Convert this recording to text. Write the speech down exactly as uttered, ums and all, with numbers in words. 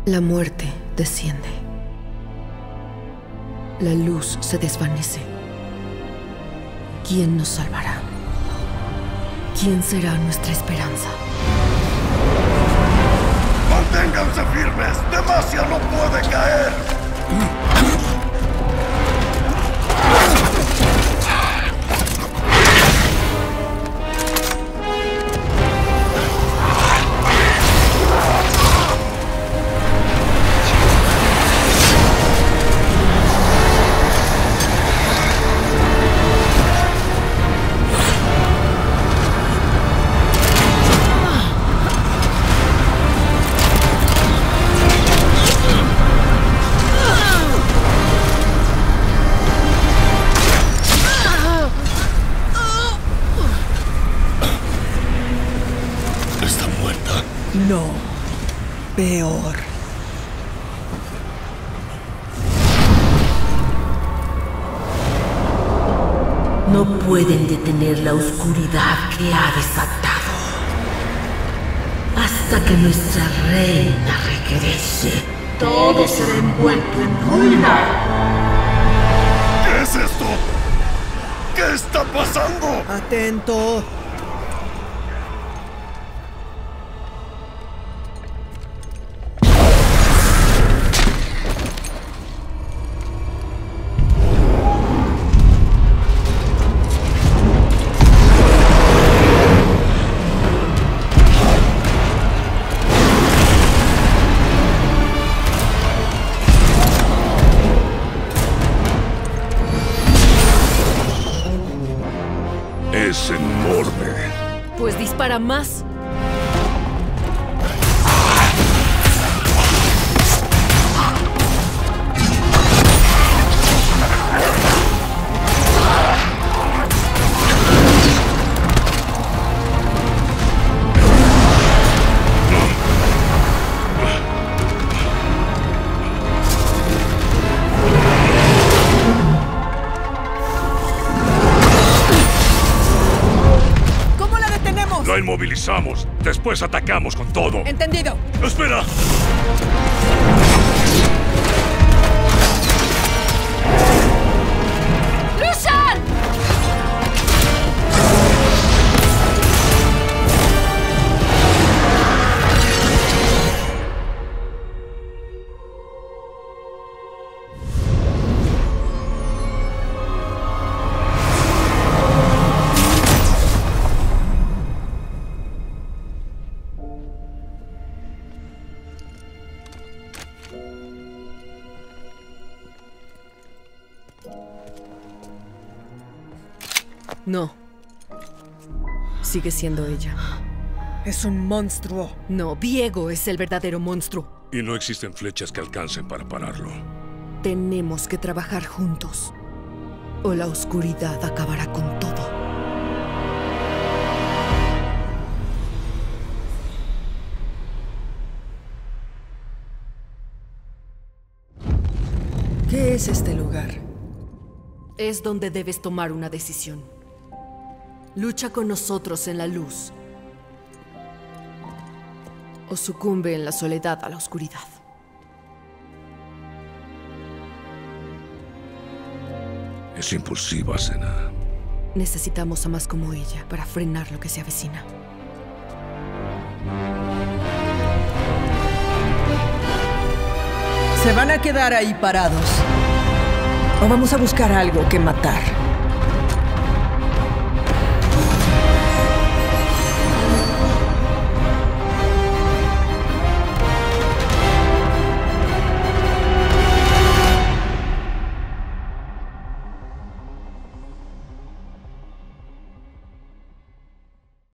La muerte desciende. La luz se desvanece. ¿Quién nos salvará? ¿Quién será nuestra esperanza? ¡Manténganse firmes! ¡Demacia no puede caer! No, peor. No pueden detener la oscuridad que ha desatado. Hasta que nuestra reina regrese, todo será envuelto en ruina. ¿Qué es esto? ¿Qué está pasando? Atento. Es enorme. Pues dispara más. La inmovilizamos. Después atacamos con todo. Entendido. ¡Espera! ¡Lucian! No. Sigue siendo ella. Es un monstruo. No, Viego es el verdadero monstruo. Y no existen flechas que alcancen para pararlo. Tenemos que trabajar juntos, o la oscuridad acabará con todo. ¿Qué es este lugar? Es donde debes tomar una decisión. Lucha con nosotros en la luz, o sucumbe en la soledad a la oscuridad. Es impulsiva, Senna. Necesitamos a más como ella para frenar lo que se avecina. ¿Se van a quedar ahí parados? ¿O vamos a buscar algo que matar?